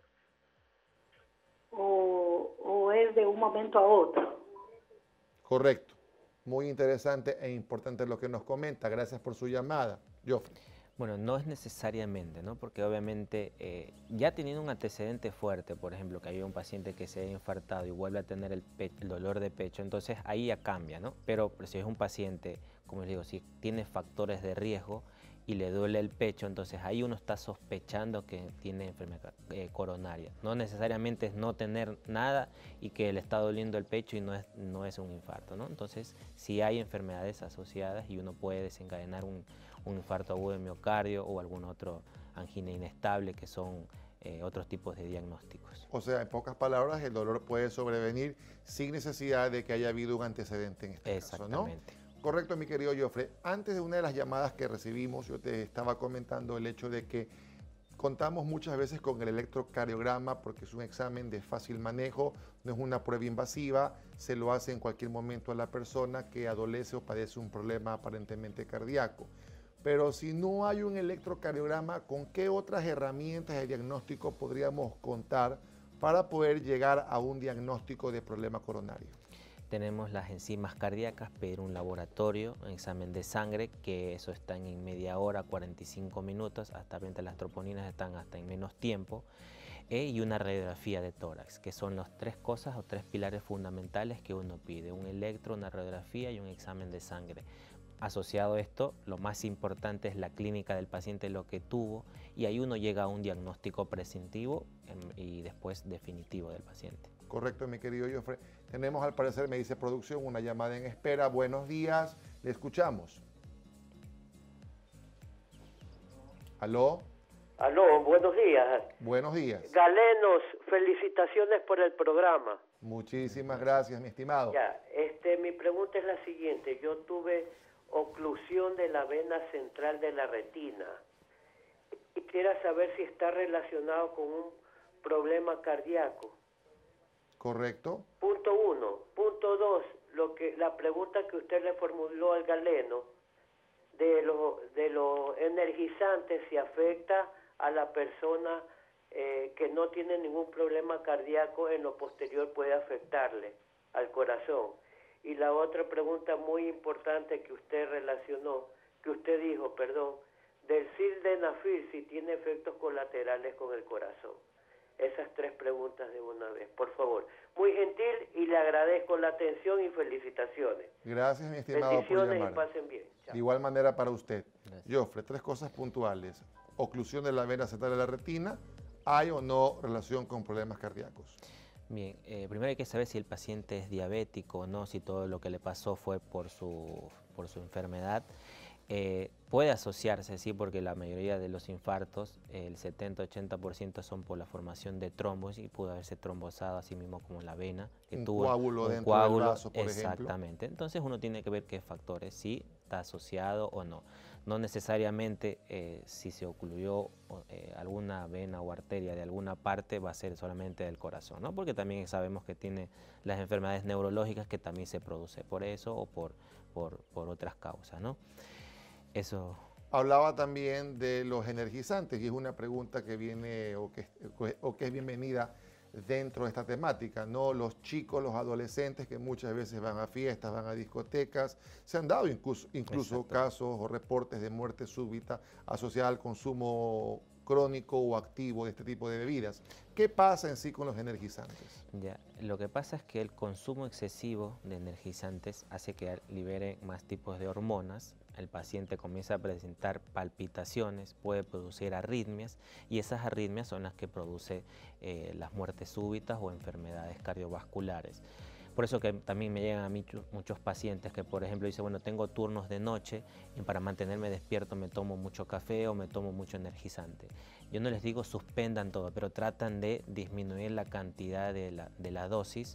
o es de un momento a otro? Correcto. Muy interesante e importante lo que nos comenta. Gracias por su llamada. Jofre. Bueno, no es necesariamente, ¿no? Porque obviamente ya teniendo un antecedente fuerte, por ejemplo, que hay un paciente que se ha infartado y vuelve a tener el dolor de pecho, entonces ahí ya cambia, ¿no? Pero si es un paciente, como les digo, si tiene factores de riesgo y le duele el pecho, entonces ahí uno está sospechando que tiene enfermedad coronaria. No necesariamente es no tener nada y que le está doliendo el pecho y no es un infarto, ¿no? Entonces sí hay enfermedades asociadas y uno puede desencadenar un infarto agudo de miocardio o algún otro angina inestable, que son otros tipos de diagnósticos. O sea, en pocas palabras, el dolor puede sobrevenir sin necesidad de que haya habido un antecedente en este caso, ¿no? Exactamente. Correcto, mi querido Jofre. Antes de una de las llamadas que recibimos, yo te estaba comentando el hecho de que contamos muchas veces con el electrocardiograma porque es un examen de fácil manejo, no es una prueba invasiva, se lo hace en cualquier momento a la persona que adolece o padece un problema aparentemente cardíaco. Pero si no hay un electrocardiograma, ¿con qué otras herramientas de diagnóstico podríamos contar para poder llegar a un diagnóstico de problema coronario? Tenemos las enzimas cardíacas, pedir un laboratorio, un examen de sangre, que eso está en media hora, 45 minutos, hasta las troponinas están hasta en menos tiempo. y una radiografía de tórax, que son las tres cosas o tres pilares fundamentales que uno pide: un electro, una radiografía y un examen de sangre. Asociado a esto, lo más importante es la clínica del paciente, lo que tuvo, y ahí uno llega a un diagnóstico preventivo y después definitivo del paciente. Correcto, mi querido Joffre. Tenemos, al parecer, me dice producción, una llamada en espera. Buenos días, le escuchamos. ¿Aló? Aló, buenos días. Buenos días. Galenos, felicitaciones por el programa. Muchísimas gracias, mi estimado. Ya, mi pregunta es la siguiente. Yo tuve oclusión de la vena central de la retina. Quisiera saber si está relacionado con un problema cardíaco. Correcto. Punto 1. Punto 2, la pregunta que usted le formuló al galeno de los energizantes, si afecta a la persona que no tiene ningún problema cardíaco, en lo posterior puede afectarle al corazón. Y la otra pregunta muy importante que usted dijo, del sildenafil, si tiene efectos colaterales con el corazón. Esas tres preguntas de una vez, por favor. Muy gentil y le agradezco la atención y felicitaciones. Gracias, mi estimado, bendiciones por llamar. y pasen bien. Chao. De igual manera para usted. Joffre, tres cosas puntuales. Oclusión de la vena central de la retina. ¿Hay o no relación con problemas cardíacos? Bien, primero hay que saber si el paciente es diabético o no, si todo lo que le pasó fue por su enfermedad. Puede asociarse, sí, porque la mayoría de los infartos, el 70-80% son por la formación de trombos, y pudo haberse trombosado así mismo como la vena. Que un tuvo coágulo un dentro coágulo, del vaso, por ejemplo. exactamente. Entonces uno tiene que ver qué factores, si está asociado o no. No necesariamente si se ocluyó alguna vena o arteria de alguna parte va a ser solamente del corazón, ¿no? Porque también sabemos que tiene las enfermedades neurológicas que también se produce por eso o por otras causas, ¿no? Eso. Hablaba también de los energizantes, y es una pregunta que viene o que es bienvenida dentro de esta temática, ¿no? Los chicos, los adolescentes que muchas veces van a fiestas, van a discotecas, se han dado incluso casos o reportes de muerte súbita asociada al consumo crónico o activo de este tipo de bebidas. ¿Qué pasa en sí con los energizantes? Ya, lo que pasa es que el consumo excesivo de energizantes hace que libere más tipos de hormonas. El paciente comienza a presentar palpitaciones, puede producir arritmias, y esas arritmias son las que producen las muertes súbitas o enfermedades cardiovasculares. Por eso que también me llegan a mí muchos pacientes que, por ejemplo, dicen, bueno, tengo turnos de noche y para mantenerme despierto me tomo mucho café o me tomo mucho energizante. Yo no les digo suspendan todo, pero tratan de disminuir la cantidad de la dosis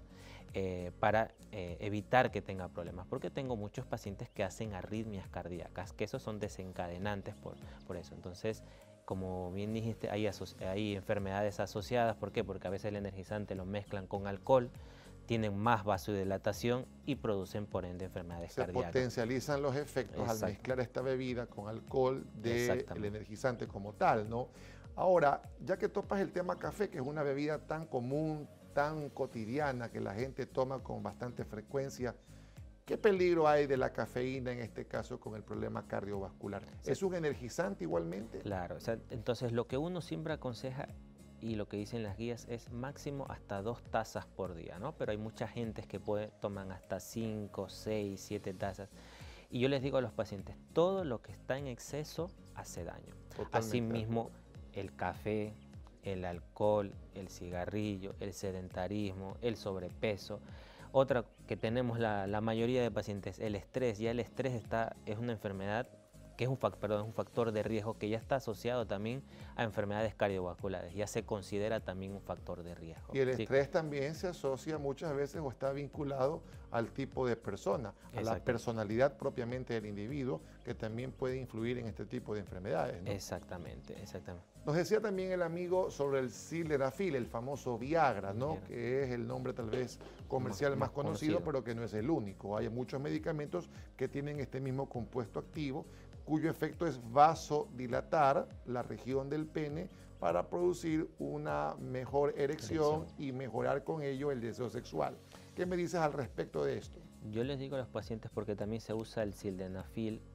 para evitar que tenga problemas. Porque tengo muchos pacientes que hacen arritmias cardíacas, que esos son desencadenantes por eso. Entonces, como bien dijiste, hay enfermedades asociadas. ¿Por qué? Porque a veces el energizante lo mezclan con alcohol, tienen más vasodilatación y producen por ende enfermedades cardíacas. Se potencializan los efectos al mezclar esta bebida con alcohol del energizante como tal, ¿no? Ahora, ya que topas el tema café, que es una bebida tan común, tan cotidiana, que la gente toma con bastante frecuencia, ¿qué peligro hay de la cafeína en este caso con el problema cardiovascular? Sí. ¿Es un energizante igualmente? Claro, o sea, entonces lo que uno siempre aconseja y lo que dicen las guías es máximo hasta 2 tazas por día, ¿no? Pero hay mucha gente que toman hasta 5, 6, 7 tazas. Y yo les digo a los pacientes, todo lo que está en exceso hace daño. Asimismo, el café, el alcohol, el cigarrillo, el sedentarismo, el sobrepeso. Otra que tenemos la mayoría de pacientes, el estrés. Ya el estrés es una enfermedad que es un factor de riesgo que ya está asociado también a enfermedades cardiovasculares, ya se considera también un factor de riesgo. Y el estrés también se asocia muchas veces o está vinculado al tipo de persona, a la personalidad propiamente del individuo, que también puede influir en este tipo de enfermedades, ¿no? Exactamente. Nos decía también el amigo sobre el sildenafil, el famoso Viagra, ¿no? Que es el nombre tal vez comercial más conocido, pero que no es el único. Hay muchos medicamentos que tienen este mismo compuesto activo, cuyo efecto es vasodilatar la región del pene para producir una mejor erección y mejorar con ello el deseo sexual. ¿Qué me dices al respecto de esto? Yo les digo a los pacientes, porque también se usa el sildenafil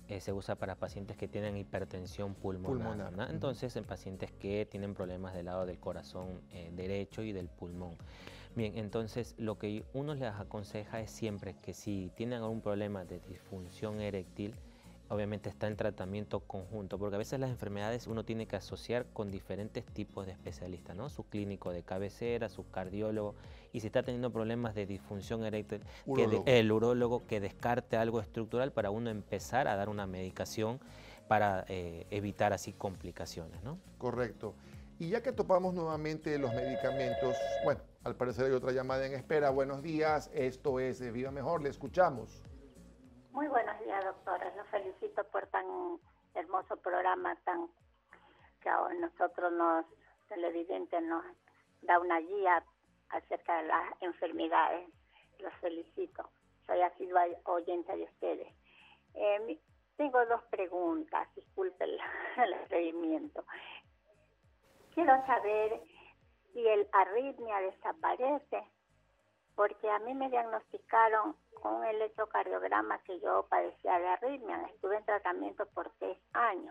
se usa para pacientes que tienen hipertensión pulmonar, ¿no? Entonces, en pacientes que tienen problemas del lado del corazón derecho y del pulmón. Bien, entonces lo que uno les aconseja es siempre que si tienen algún problema de disfunción eréctil, obviamente está en tratamiento conjunto, porque a veces las enfermedades uno tiene que asociar con diferentes tipos de especialistas, ¿no? Su clínico de cabecera, su cardiólogo, y si está teniendo problemas de disfunción eréctil, el urólogo que descarte algo estructural para uno empezar a dar una medicación para evitar así complicaciones, ¿no? Correcto. Y ya que topamos nuevamente los medicamentos, bueno, al parecer hay otra llamada en espera. Buenos días, esto es Viva Mejor, le escuchamos. Muy buenos días, doctora. Los felicito por tan hermoso programa, que a nosotros televidentes, nos da una guía acerca de las enfermedades. Los felicito. Soy asidua oyente de ustedes. Tengo dos preguntas, disculpen el atrevimiento. Quiero saber si el arritmia desaparece, porque a mí me diagnosticaron con un electrocardiograma que yo padecía de arritmia. Estuve en tratamiento por 3 años.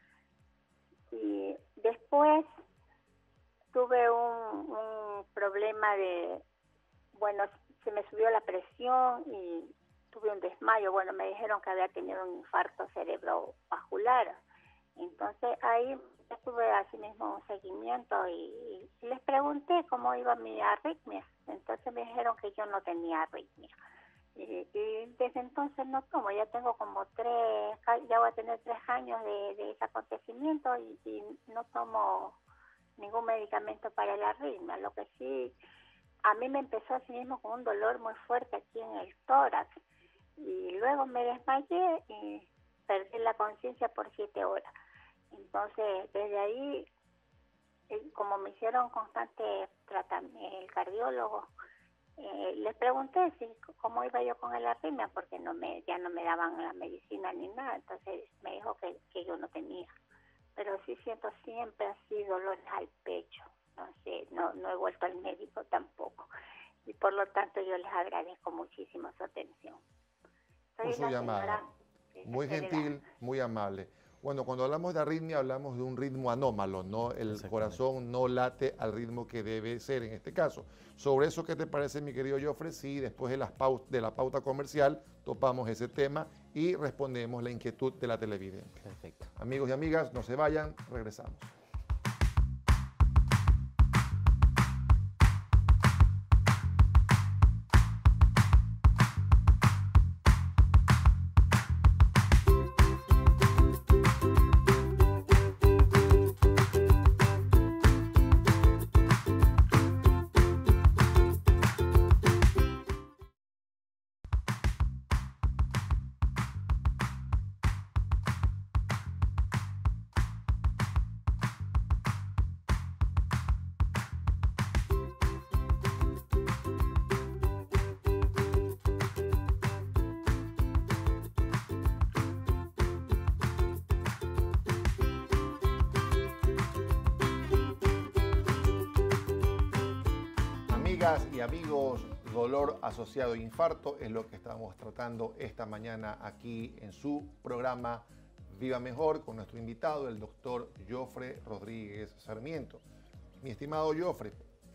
Y después tuve un problema se me subió la presión y tuve un desmayo. Bueno, me dijeron que había tenido un infarto cerebrovascular. Entonces ahí estuve así mismo un seguimiento y les pregunté cómo iba mi arritmia. Entonces me dijeron que yo no tenía arritmia. Y desde entonces no tomo, ya tengo como ya voy a tener 3 años de ese acontecimiento y no tomo ningún medicamento para la arritmia. Lo que sí, a mí me empezó así mismo con un dolor muy fuerte aquí en el tórax y luego me desmayé y perdí la conciencia por 7 horas. Entonces, desde ahí, como me hicieron constante tratamiento, el cardiólogo, les pregunté cómo iba yo con el arritmia, porque ya no me daban la medicina ni nada. Entonces me dijo que yo no tenía. Pero sí siento siempre así dolores al pecho. No sé, no he vuelto al médico tampoco. Y por lo tanto yo les agradezco muchísimo su atención. Por su llamada. Muy gentil, muy amable. Bueno, cuando hablamos de arritmia hablamos de un ritmo anómalo, ¿no? El corazón no late al ritmo que debe ser en este caso. Sobre eso, ¿qué te parece, mi querido Jofre? Si después de la pauta comercial topamos ese tema y respondemos la inquietud de la televidente. Perfecto. Amigos y amigas, no se vayan, regresamos. Amigas y amigos, dolor asociado a infarto es lo que estamos tratando esta mañana aquí en su programa Viva Mejor con nuestro invitado, el doctor Jofre Rodríguez Sarmiento. Mi estimado Jofre,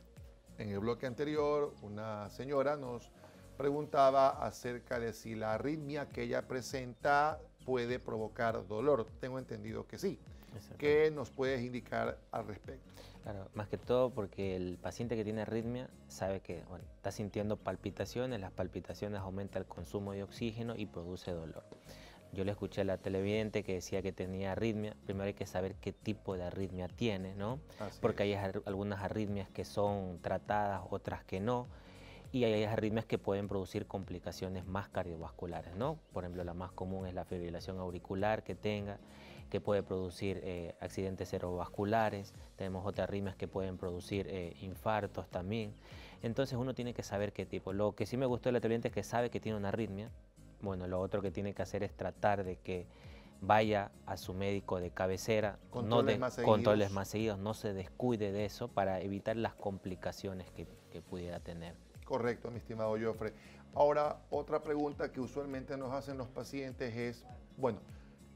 en el bloque anterior una señora nos preguntaba acerca de si la arritmia que ella presenta puede provocar dolor. Tengo entendido que sí. ¿Qué nos puedes indicar al respecto? Claro, más que todo porque el paciente que tiene arritmia sabe que está sintiendo palpitaciones, las palpitaciones aumentan el consumo de oxígeno y produce dolor. Yo le escuché a la televidente que decía que tenía arritmia. Primero hay que saber qué tipo de arritmia tiene, ¿no? Porque hay algunas arritmias que son tratadas, otras que no. Y hay arritmias que pueden producir complicaciones más cardiovasculares, ¿no? Por ejemplo, la más común es la fibrilación auricular que tenga, que puede producir accidentes cerebrovasculares. Tenemos otras arritmias que pueden producir infartos también. Entonces uno tiene que saber qué tipo. Lo que sí me gustó de la televidente es que sabe que tiene una arritmia. Bueno, lo otro que tiene que hacer es tratar de que vaya a su médico de cabecera, controles más seguidos, no se descuide de eso para evitar las complicaciones que pudiera tener. Correcto, mi estimado Jofre. Ahora, otra pregunta que usualmente nos hacen los pacientes es, bueno,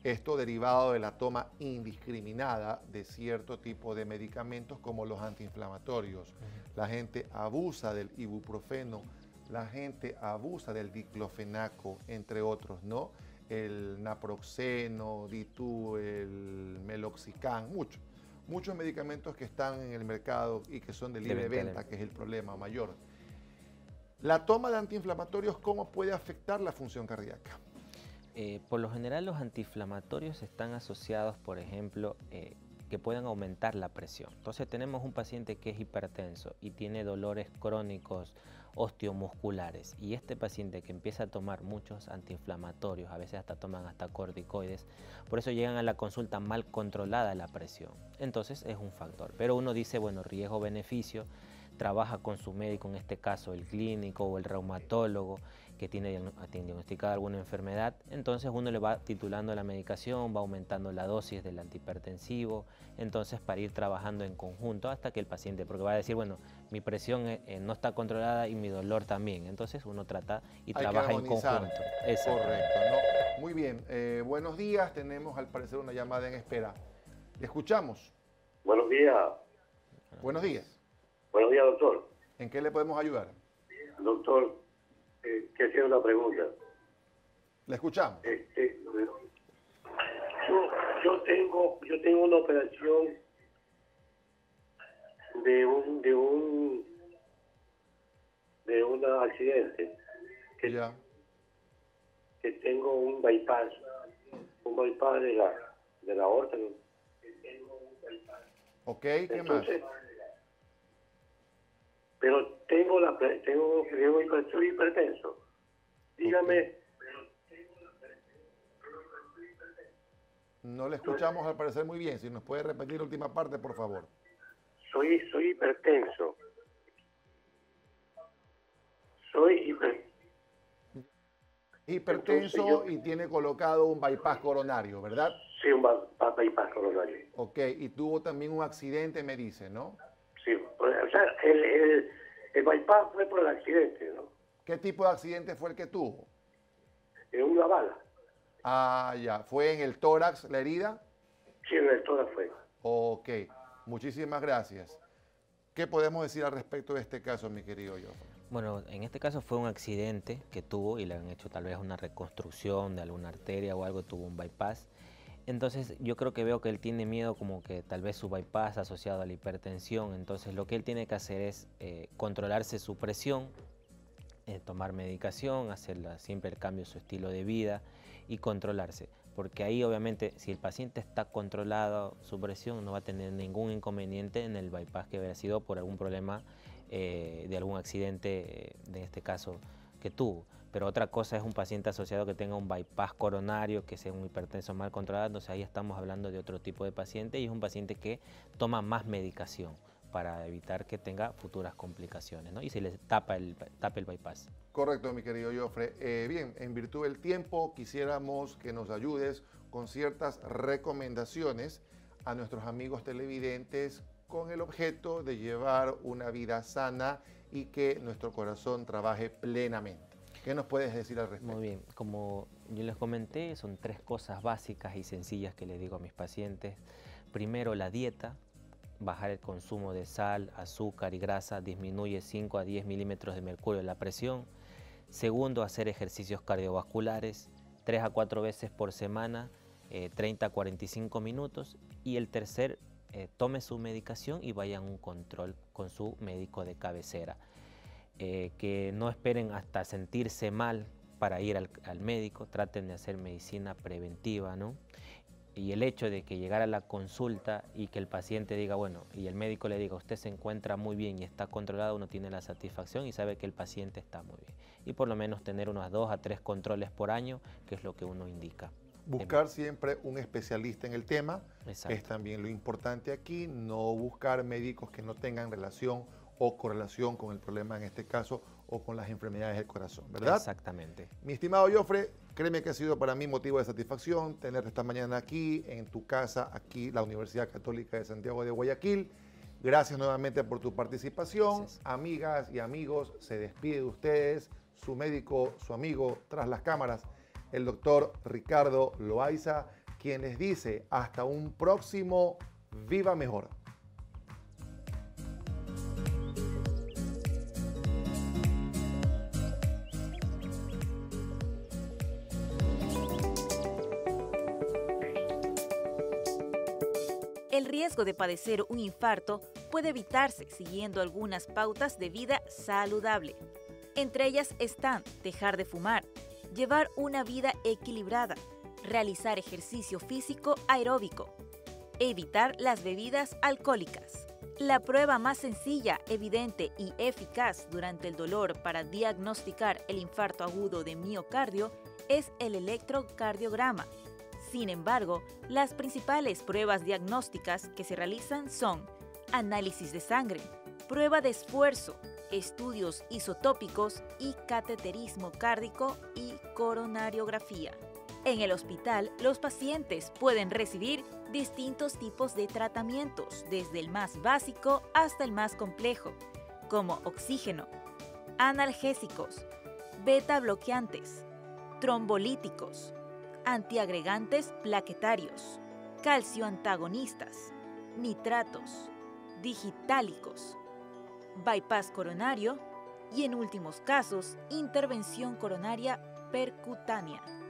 Esto derivado de la toma indiscriminada de cierto tipo de medicamentos como los antiinflamatorios. La gente abusa del ibuprofeno, la gente abusa del diclofenaco, entre otros, ¿no? El naproxeno, Ditú, el meloxicam, muchos medicamentos que están en el mercado y que son de libre venta, que es el problema mayor. La toma de antiinflamatorios, ¿cómo puede afectar la función cardíaca? Por lo general los antiinflamatorios están asociados, por ejemplo, que pueden aumentar la presión. Entonces tenemos un paciente que es hipertenso y tiene dolores crónicos osteomusculares, y este paciente que empieza a tomar muchos antiinflamatorios, a veces hasta toman hasta corticoides, por eso llegan a la consulta mal controlada la presión. Entonces es un factor, pero uno dice, bueno, riesgo-beneficio, trabaja con su médico, en este caso el clínico o el reumatólogo que tiene diagnosticada alguna enfermedad, entonces uno le va titulando la medicación, va aumentando la dosis del antihipertensivo, entonces para ir trabajando en conjunto hasta que el paciente, porque va a decir, bueno, mi presión no está controlada y mi dolor también, entonces uno trata y trabaja en conjunto. Correcto, ¿no? Muy bien, buenos días, tenemos al parecer una llamada en espera. ¿Le escuchamos? Buenos días. Buenos días. Buenos días, doctor. ¿En qué le podemos ayudar? Doctor, que hacer una pregunta. Le escuchamos. Yo tengo una operación de un accidente. Que tengo un bypass de la aorta. Ok, ¿qué entonces, más? Pero soy hipertenso. Dígame. No le escuchamos al parecer muy bien. Si nos puede repetir la última parte, por favor. Soy hipertenso. Hipertenso y tiene colocado un bypass coronario, ¿verdad? Sí, un bypass coronario. Ok, y tuvo también un accidente, me dice, ¿no? Sí, o sea, el bypass fue por el accidente, ¿no? ¿Qué tipo de accidente fue el que tuvo? Una bala. Ah, ya. ¿Fue en el tórax la herida? Sí, en el tórax fue. Ok, muchísimas gracias. ¿Qué podemos decir al respecto de este caso, mi querido Joffre? Bueno, en este caso fue un accidente que tuvo y le han hecho tal vez una reconstrucción de alguna arteria o algo, tuvo un bypass. Entonces yo creo que veo que él tiene miedo como que tal vez su bypass asociado a la hipertensión, entonces lo que él tiene que hacer es controlarse su presión, tomar medicación, hacer siempre el cambio de su estilo de vida y controlarse, porque ahí obviamente si el paciente está controlado su presión no va a tener ningún inconveniente en el bypass que hubiera sido por algún problema de algún accidente, en este caso que tuvo. Pero otra cosa es un paciente asociado que tenga un bypass coronario, que sea un hipertenso mal controlado, entonces ahí estamos hablando de otro tipo de paciente y es un paciente que toma más medicación para evitar que tenga futuras complicaciones, ¿no? Y se le tapa el bypass. Correcto, mi querido Joffre. Bien, en virtud del tiempo, quisiéramos que nos ayudes con ciertas recomendaciones a nuestros amigos televidentes con el objeto de llevar una vida sana y que nuestro corazón trabaje plenamente. ¿Qué nos puedes decir al respecto? Muy bien, como yo les comenté, son 3 cosas básicas y sencillas que les digo a mis pacientes. Primero, la dieta. Bajar el consumo de sal, azúcar y grasa disminuye 5 a 10 milímetros de mercurio en la presión. Segundo, hacer ejercicios cardiovasculares 3 a 4 veces por semana, 30 a 45 minutos. Y el tercer, tome su medicación y vaya a un control con su médico de cabecera. Que no esperen hasta sentirse mal para ir al médico, traten de hacer medicina preventiva, ¿no? Y el hecho de que llegara a la consulta y que el paciente diga, bueno, y el médico le diga, usted se encuentra muy bien y está controlado, uno tiene la satisfacción y sabe que el paciente está muy bien. Y por lo menos tener unos 2 a 3 controles por año, que es lo que uno indica. Buscar siempre un especialista en el tema. Exacto. Es también lo importante aquí, no buscar médicos que no tengan relación o correlación con el problema, en este caso, o con las enfermedades del corazón, ¿verdad? Exactamente. Mi estimado Joffre, créeme que ha sido para mí motivo de satisfacción tenerte esta mañana aquí, en tu casa, aquí, la Universidad Católica de Santiago de Guayaquil. Gracias nuevamente por tu participación. Gracias. Amigas y amigos, se despide de ustedes su médico, su amigo, tras las cámaras, el doctor Ricardo Loaiza, quien les dice hasta un próximo Viva Mejor. El riesgo de padecer un infarto puede evitarse siguiendo algunas pautas de vida saludable. Entre ellas están dejar de fumar, llevar una vida equilibrada, realizar ejercicio físico aeróbico, evitar las bebidas alcohólicas. La prueba más sencilla, evidente y eficaz durante el dolor para diagnosticar el infarto agudo de miocardio es el electrocardiograma. Sin embargo, las principales pruebas diagnósticas que se realizan son análisis de sangre, prueba de esfuerzo, estudios isotópicos y cateterismo cárdico y coronariografía. En el hospital, los pacientes pueden recibir distintos tipos de tratamientos, desde el más básico hasta el más complejo, como oxígeno, analgésicos, beta bloqueantes, trombolíticos, antiagregantes plaquetarios, calcio antagonistas, nitratos, digitálicos, bypass coronario y, en últimos casos, intervención coronaria percutánea.